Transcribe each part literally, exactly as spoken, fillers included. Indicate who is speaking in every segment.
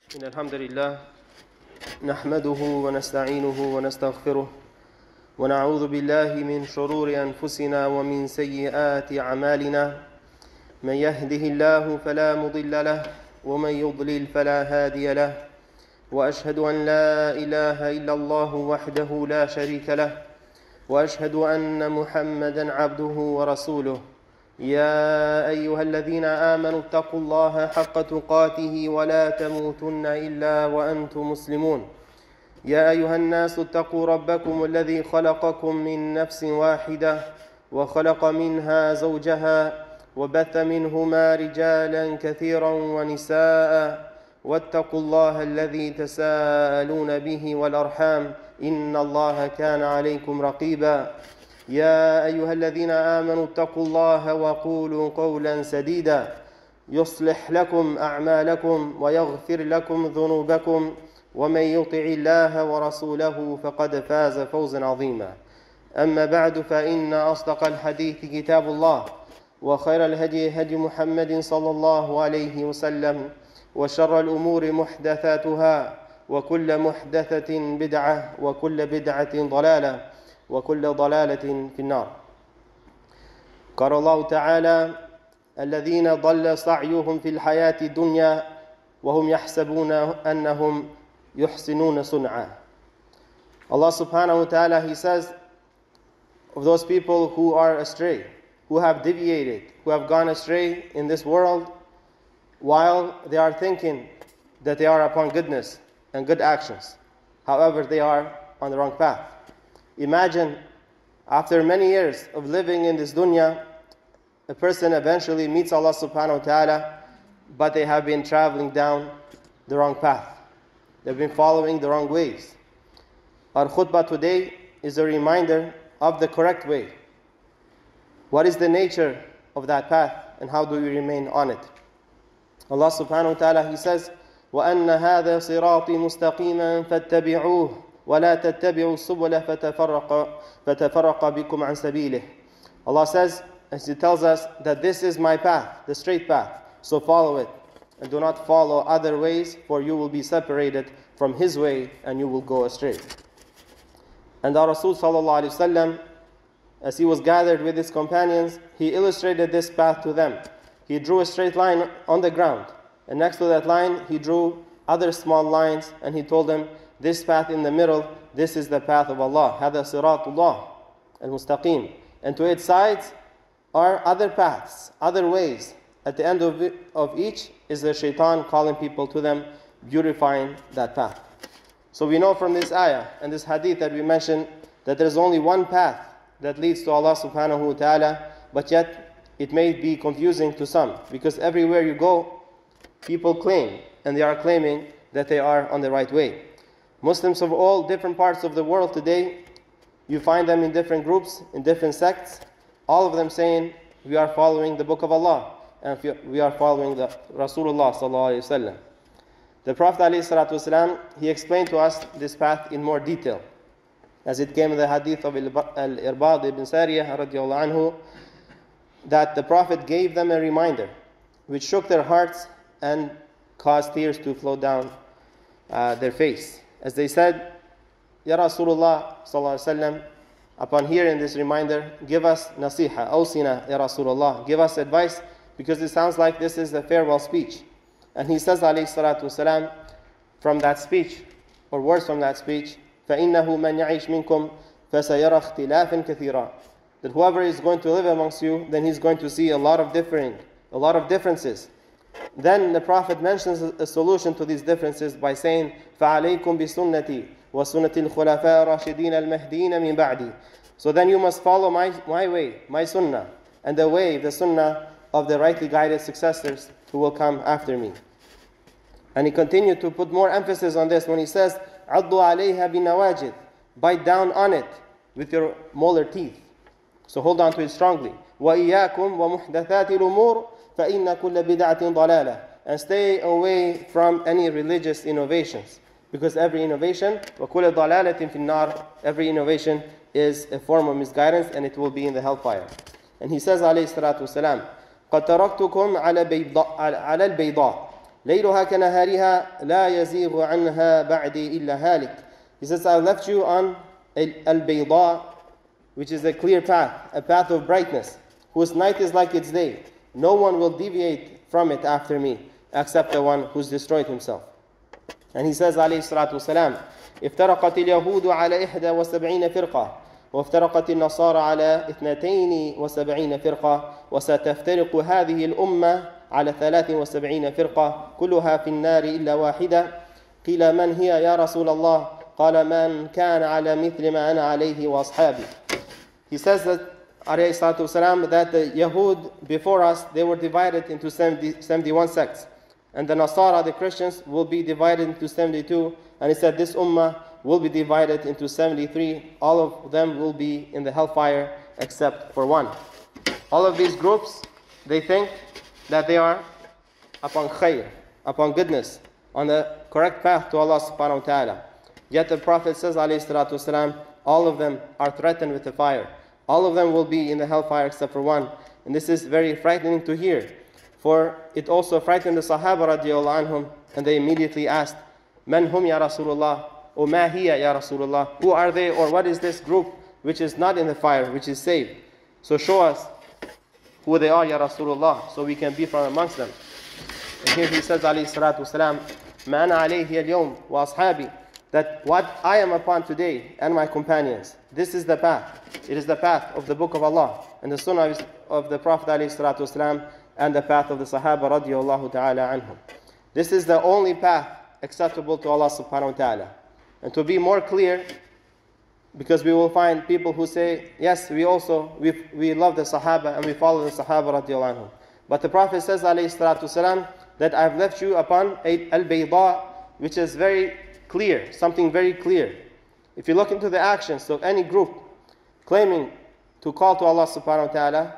Speaker 1: إن الحمد لله نحمده ونستعينه ونستغفره ونعوذ بالله من شرور أنفسنا ومن سيئات أعمالنا من يهده الله فلا مضل له ومن يضلل فلا هادي له وأشهد أن لا إله إلا الله وحده لا شريك له وأشهد أن محمدا عبده ورسوله يا أيها الذين آمنوا اتقوا الله حق تقاته ولا تموتن إلا وأنتم مسلمون يا أيها الناس اتقوا ربكم الذي خلقكم من نفس واحدة وخلق منها زوجها وبث منهما رجالا كثيرا ونساء واتقوا الله الذي تساءلون به والأرحام إن الله كان عليكم رقيبا يا أيها الذين آمنوا اتقوا الله وقولوا قولا سديدا يصلح لكم أعمالكم ويغفر لكم ذنوبكم ومن يطع الله ورسوله فقد فاز فوزا عظيما أما بعد فإن أصدق الحديث كتاب الله وخير الهدي هدي محمد صلى الله عليه وسلم وشر الأمور محدثاتها وكل محدثة بدعة وكل بدعة ضلالة وكل ضلالة في النار. قال الله تعالى الذين ضل سعيهم في الحياة الدنيا وهم يحسبون أنهم يحسنون صنعا. Allah subhanahu wa ta'ala, He says of those people who are astray, who have deviated, who have gone astray in this world while they are thinking that they are upon goodness and good actions. However, they are on the wrong path. Imagine, after many years of living in this dunya, a person eventually meets Allah subhanahu wa ta'ala, but they have been traveling down the wrong path. They've been following the wrong ways. Our khutbah today is a reminder of the correct way. What is the nature of that path and how do we remain on it? Allah subhanahu wa ta'ala, He says, وَأَنَّ هَذَا صِرَاطِي مُسْتَقِيمًا فَاتَّبِعُوهُ وَلَا تَتَّبِعُوا السُّبُلَ فَتَفَرَّقَ فَتَفَرَّقَ بِكُمْ عَنْ سَبِيلِهِ. Allah says, as He tells us, that this is my path, the straight path, so follow it, and do not follow other ways, for you will be separated from His way, and you will go astray. And our Rasul sallallahu alaihi wasallam, as he was gathered with his companions, he illustrated this path to them. He drew a straight line on the ground, and next to that line, he drew other small lines, and he told them, this path in the middle, this is the path of Allah. هذا صراط الله المستقيم. And to its sides are other paths, other ways. At the end of, it, of each is the shaitan calling people to them, beautifying that path. So we know from this ayah and this hadith that we mentioned that there is only one path that leads to Allah subhanahu wa ta'ala, but yet it may be confusing to some, because everywhere you go, people claim, and they are claiming that they are on the right way. Muslims of all different parts of the world today, you find them in different groups, in different sects, all of them saying, we are following the book of Allah, and we are following the Rasulullah sallallahu alayhi wa sallam. The Prophet alayhi salatu wasalam, he explained to us this path in more detail, as it came in the hadith of Al-Irbad ibn Sariyah radiallahu anhu, that the Prophet gave them a reminder, which shook their hearts and caused tears to flow down uh, their face. As they said, Ya Rasulullah sallallahu alaihi wasallam, upon hearing this reminder, give us nasiha, awsina, Ya Rasulullah, give us advice, because it sounds like this is a farewell speech. And he says, alayhi salatu wasalam, from that speech, or words from that speech, فَإِنَّهُ مَنْ يَعِيشْ مِنْكُمْ فَسَيَرَى اخْتِلَافًا كَثِيرًا. That whoever is going to live amongst you, then he's going to see a lot of differing, a lot of differences. Then the Prophet mentions a solution to these differences by saying, فَعَلَيْكُمْ بِسُنَّتِي وَسُنَّةِ الْخُلَفَاءِ الرَّاشِدِينَ الْمَهْدِينَ مِنْ بَعْدِي. So then you must follow my, my way, my sunnah, and the way, the sunnah of the rightly guided successors who will come after me. And he continued to put more emphasis on this when he says, عَضُّ عَلَيْهَا بِالنَّوَاجِذِ. Bite down on it with your molar teeth. So hold on to it strongly. وَإِيَّاكُمْ وَمُحْدَثَاتِ الْأُمُورِ فَإِنَّ كُلَّ بِدْعَةٍ ضَلَالَةٍ. And stay away from any religious innovations, because every innovation, وَكُلَّ ضَلَالَةٍ فِي النَّارِ, every innovation is a form of misguidance, and it will be in the hellfire. And he says, alayhi salatu wasalam, قَدْ تَرَكْتُكُمْ عَلَى الْبَيْضَاءِ ليلها كنهارها لا يزيغ عنها بعدي إلا هالك. He says, I left you on al-bayda, which is a clear path, a path of brightness, whose night is like its day. No one will deviate from it after me, except the one who's destroyed himself. And he says, عليه الصلاة والسلام, افترقت اليهود على إحدى وسبعين فرقة وافترقت النصارى على اثنتين وسبعين فرقة وستفترق هذه الأمة على ثلاث وسبعين فرقة كلها في النار إلا واحدة. قيل من هي يا رسول الله؟ قال من كان على مثل ما أنا عليه وأصحابي. He says that, عليه الصلاة والسلام, that the Yahud before us, they were divided into seventy, seventy-one sects. And the Nasara, the Christians, will be divided into seventy-two. And he said this ummah will be divided into seventy-three. All of them will be in the hellfire except for one. All of these groups, they think that they are upon khayr, upon goodness, on the correct path to Allah subhanahu wa ta'ala. Yet the Prophet says, alayhi salatu wasalam, all of them are threatened with the fire. All of them will be in the hellfire except for one. And this is very frightening to hear. For it also frightened the Sahaba radiallahu anhum, and they immediately asked, Man hum ya Rasulullah? O ma hiya ya Rasulullah? Who are they, or what is this group which is not in the fire, which is saved? So show us who they are, ya Rasulullah, so we can be from amongst them. And here he says, alayhi salatu wasalam, Ma ana alayhi al-yawm wa ashabi, that what I am upon today and my companions, this is the path. It is the path of the Book of Allah and the Sunnah of the Prophet alayhi salatu wasalam, and the path of the Sahaba radiallahu ta'ala anhum. This is the only path acceptable to Allah subhanahu wa ta'ala. And to be more clear, because we will find people who say, yes, we also, we, we love the Sahaba and we follow the Sahaba radiallahu anhum. But the Prophet says, alayhi salatu wasalam, that I've left you upon al-bayda, which is very clear, something very clear. If you look into the actions of any group claiming to call to Allah subhanahu wa ta'ala,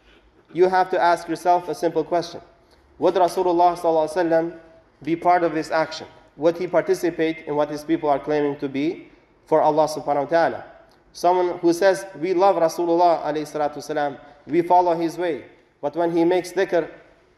Speaker 1: you have to ask yourself a simple question. Would Rasulullah sallallahu alaihi wasallam be part of this action? Would he participate in what his people are claiming to be for Allah subhanahu wa ta'ala? Someone who says, we love Rasulullah alayhi salatu wasalam, we follow his way. But when he makes dhikr,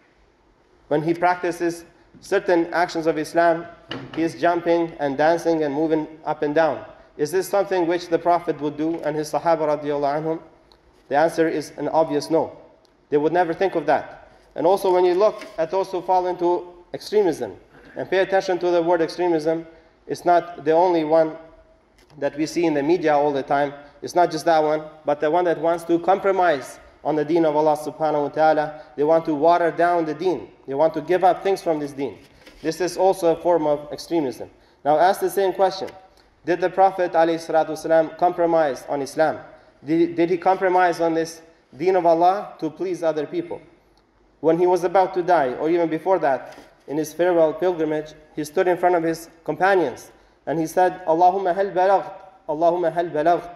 Speaker 1: when he practices certain actions of Islam, he is jumping and dancing and moving up and down. Is this something which the Prophet would do and his Sahaba radiallahu anhum? The answer is an obvious no. They would never think of that. And also when you look at those who fall into extremism, and pay attention to the word extremism, it's not the only one that we see in the media all the time. It's not just that one, but the one that wants to compromise on the deen of Allah subhanahu wa ta'ala. They want to water down the deen. They want to give up things from this deen. This is also a form of extremism. Now ask the same question. Did the Prophet alayhi salatu wasalam compromise on Islam? Did, did he compromise on this deen of Allah to please other people? When he was about to die, or even before that, in his farewell pilgrimage, he stood in front of his companions and he said, Allahumma hal balaght, Allahumma hal balaght,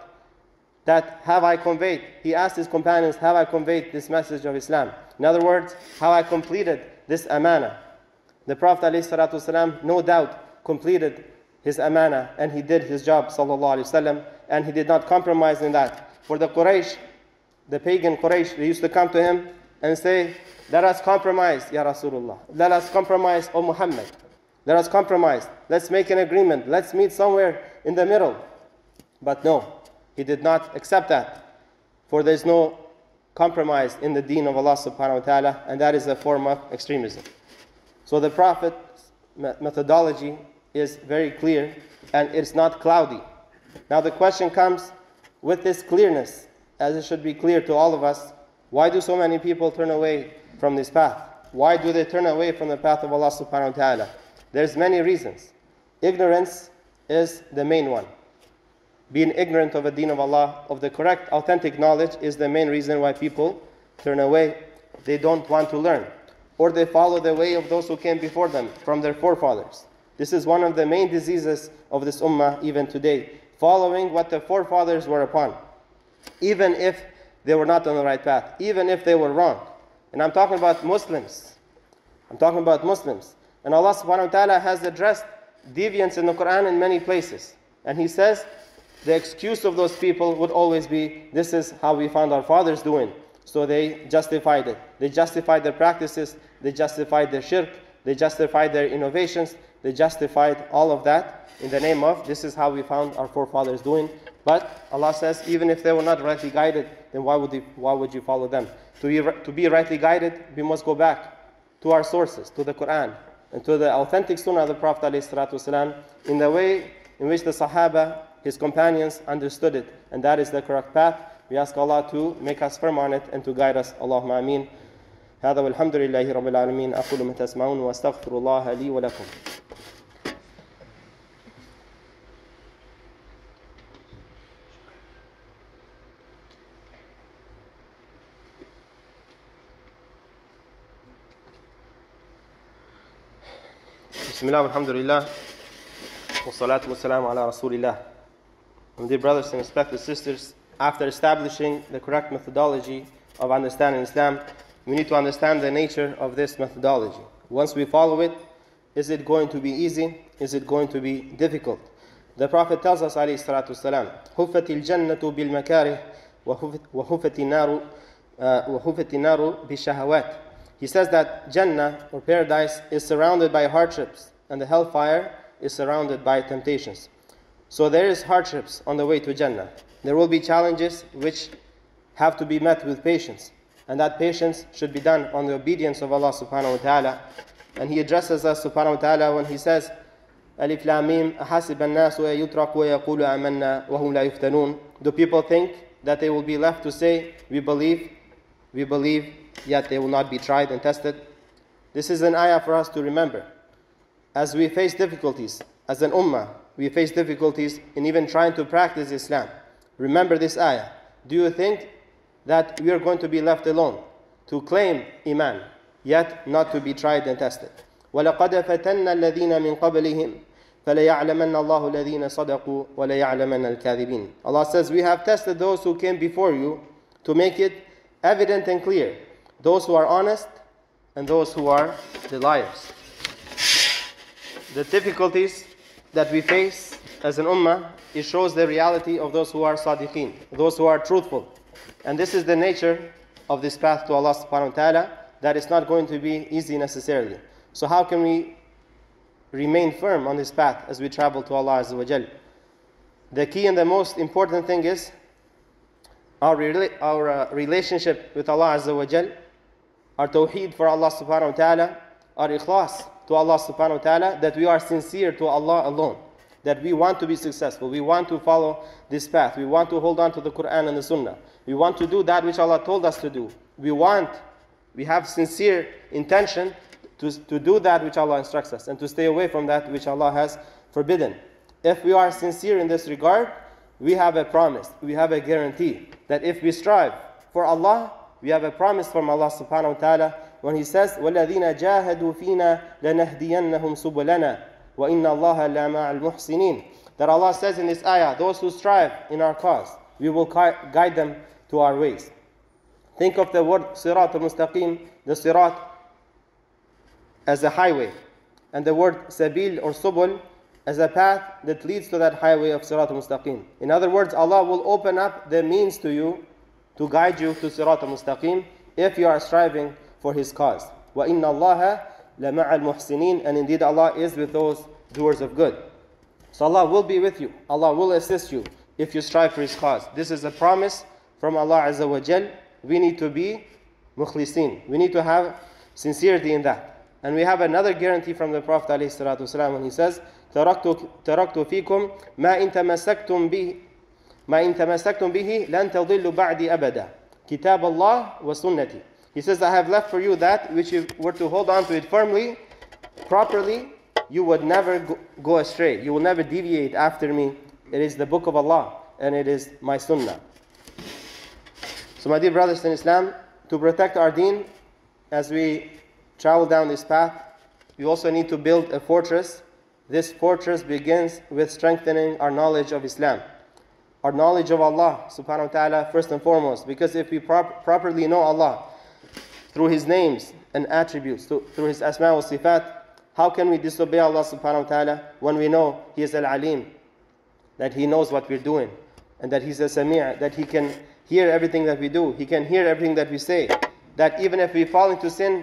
Speaker 1: that have I conveyed? He asked his companions, have I conveyed this message of Islam? In other words, have I completed this amana? The Prophet ﷺ no doubt completed his amana and he did his job sallallahu alaihi wasallam, and he did not compromise in that. For the Quraysh, the pagan Quraysh, they used to come to him and say, let us compromise, Ya Rasulullah. Let us compromise, O Muhammad. Let us compromise. Let's make an agreement. Let's meet somewhere in the middle. But no, he did not accept that. For there is no compromise in the deen of Allah subhanahu wa ta'ala, and that is a form of extremism. So the Prophet's methodology is very clear, and it's not cloudy. Now the question comes, with this clearness, as it should be clear to all of us, why do so many people turn away from this path? Why do they turn away from the path of Allah subhanahu wa ta'ala? There's many reasons. Ignorance is the main one. Being ignorant of the deen of Allah, of the correct, authentic knowledge, is the main reason why people turn away. They don't want to learn. Or they follow the way of those who came before them, from their forefathers. This is one of the main diseases of this ummah even today. Following what the forefathers were upon. Even if they were not on the right path. Even if they were wrong. And I'm talking about Muslims. I'm talking about Muslims. And Allah subhanahu wa ta'ala has addressed deviance in the Quran in many places. And He says, the excuse of those people would always be, this is how we found our fathers doing. So they justified it. They justified their practices. They justified their shirk. they justified their innovations, they justified all of that in the name of, this is how we found our forefathers doing. But Allah says, even if they were not rightly guided, then why would, they, why would you follow them? To be, to be rightly guided, we must go back to our sources, to the Quran, and to the authentic Sunnah of the Prophet ﷺ, in the way in which the Sahaba, his companions, understood it. And that is the correct path. We ask Allah to make us firm on it and to guide us. Allahumma ameen. هذا والحمد لله رب العالمين. أقول ما تسمعون وأستغفر الله لي ولكم. Bismillah, alhamdulillah, wa salatu wa salam ala rasulillah. And dear brothers and respected sisters, after establishing the correct methodology of understanding Islam, we need to understand the nature of this methodology. Once we follow it, is it going to be easy? Is it going to be difficult? The Prophet tells us, alayhi salatu wasalam, حُفَّتِ الْجَنَّةُ بِالْمَكَارِهِ وَحُفَّتِ النَّارُ وَحُفَّتِ النَّارُ بِالشَّهَوَاتِ. He says that Jannah, or paradise, is surrounded by hardships, and the hellfire is surrounded by temptations. So there is hardships on the way to Jannah. There will be challenges which have to be met with patience, and that patience should be done on the obedience of Allah subhanahu wa ta'ala. And He addresses us subhanahu wa ta'ala when He says, Alif Lam Mim, أَحَسِبَ النَّاسُ أَن يُتْرَكُوا وَيَقُولُوا آمَنَّا وَهُمْ لَا يُفْتَنُونَ. Do people think that they will be left to say, we believe, we believe, yet they will not be tried and tested? This is an ayah for us to remember. As we face difficulties, as an ummah, we face difficulties in even trying to practice Islam. Remember this ayah. Do you think that we are going to be left alone to claim Iman, yet not to be tried and tested? وَلَقَدْ فَتَنَّ الَّذِينَ مِنْ قَبْلِهِمْ فَلَيَعْلَمَنَّ اللَّهُ الَّذِينَ صَدَقُوا وَلَيَعْلَمَنَّ الْكَاذِبِينَ. Allah says, we have tested those who came before you to make it evident and clear, those who are honest and those who are the liars. The difficulties that we face as an ummah, it shows the reality of those who are sadiqeen, those who are truthful. And this is the nature of this path to Allah subhanahu wa ta'ala, that it's not going to be easy necessarily. So how can we remain firm on this path as we travel to Allah Azza wa Jal? The key and the most important thing is our, rela our uh, relationship with Allah Azza wa Jal, our tawheed for Allah subhanahu wa ta'ala, our ikhlas to Allah subhanahu wa ta'ala, that we are sincere to Allah alone, that we want to be successful, we want to follow this path, we want to hold on to the Quran and the Sunnah, we want to do that which Allah told us to do, we want, we have sincere intention to, to do that which Allah instructs us and to stay away from that which Allah has forbidden. If we are sincere in this regard, we have a promise, we have a guarantee that if we strive for Allah, we have a promise from Allah subhanahu wa ta'ala when He says, وَالَّذِينَ جَاهَدُوا فِينَا لَنَهْدِيَنَّهُمْ سُبُلَنَا وَإِنَّ اللَّهَ لَمَعَ الْمُحْسِنِينَ. That Allah says in this ayah, those who strive in our cause, we will guide them to our ways. Think of the word sirat al-mustaqim, the sirat, as a highway, and the word sabil or subul as a path that leads to that highway of sirat al-mustaqim. In other words, Allah will open up the means to you to guide you to sirat al-mustaqim if you are striving for His cause. وَإِنَّ اللَّهَ لَمَعَ الْمُحْسِنِينَ. And indeed Allah is with those doers of good. So Allah will be with you. Allah will assist you if you strive for His cause. This is a promise from Allah Azza wa Jal. We need to be mukhlisin. We need to have sincerity in that. And we have another guarantee from the Prophet ﷺ when he says, تَرَكْتُ فِيكُمْ مَا إِن تَمَسَّكْتُمْ بِهِ مَا إِن تَمَسَّكْتُمْ بِهِ لَن تَضِلُّ بَعْدِ أَبَدًا كِتَابَ اللَّهِ وَسُنَّتِي. He says, I have left for you that which you were to hold on to it firmly, properly, you would never go, go astray. You will never deviate after me. It is the book of Allah and it is my sunnah. So my dear brothers in Islam, to protect our deen, as we travel down this path, we also need to build a fortress. This fortress begins with strengthening our knowledge of Islam, our knowledge of Allah subhanahu wa ta'ala first and foremost, because if we prop properly know Allah through His names and attributes, through, through His asma wa sifat, how can we disobey Allah subhanahu wa ta'ala when we know He is al-alim, that He knows what we're doing, and that He's a sami', that He can hear everything that we do, He can hear everything that we say, that even if we fall into sin,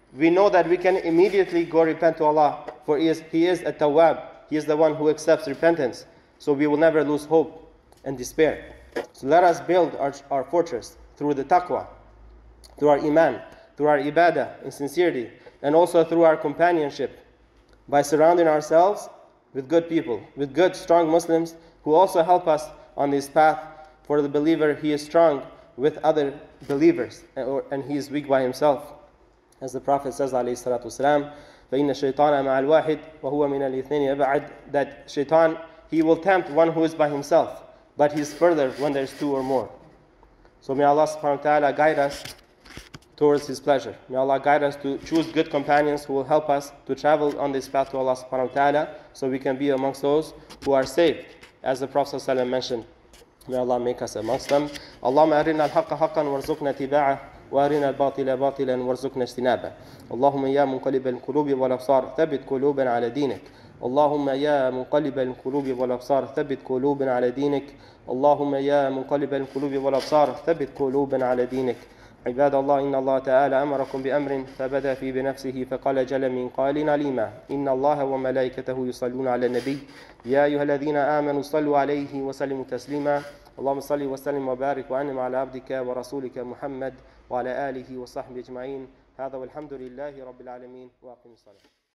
Speaker 1: we know that we can immediately go repent to Allah, for He is, he is a Tawwab. He is the one who accepts repentance. So we will never lose hope and despair. So let us build our, our fortress through the taqwa, through our iman, through our ibadah in sincerity, and also through our companionship, by surrounding ourselves with good people, with good, strong Muslims who also help us on this path. For the believer, he is strong with other believers, and he is weak by himself. As the Prophet says, alayhi salatu wasalam, فَإِنَّ الشَّيْطَانَ مَعَ الْوَاحِدِ وَهُوَ مِنَ الْإِثْنَيْنِ أَبْعَدْ, that shaitan, he will tempt one who is by himself, but he's further when there's two or more. So may Allah subhanahu wa ta'ala guide us towards His pleasure. May Allah guide us to choose good companions who will help us to travel on this path to Allah subhanahu wa ta'ala, so we can be amongst those who are saved. As the Prophet sallallahu alaihi wasallam mentioned, may Allah make us amongst them. Allahumma arina al-haqqa haqqan warzuqna tiba'ah, wa arina al-batila batilan warzuqna ijtinabah. Allahumma ya munqalib al-qulubi wal absar, thabbit qulubana ala dinik. اللهم يا منقلب القلوب والأبصار ثبت قلوبنا على دينك. اللهم يا منقلب القلوب والأبصار ثبت قلوبنا على دينك. عباد الله، إن الله تعالى أمركم بأمر فبدأ فيه بنفسه فقال جل من قائل عليما إن الله وملائكته يصلون على النبي يا أيها الذين آمنوا صلوا عليه وسلموا تسليما. اللهم صل وسلم وبارك وأنعم على عبدك ورسولك محمد وعلى آله وصحبه أجمعين. هذا والحمد لله رب العالمين وأقم الصلاة.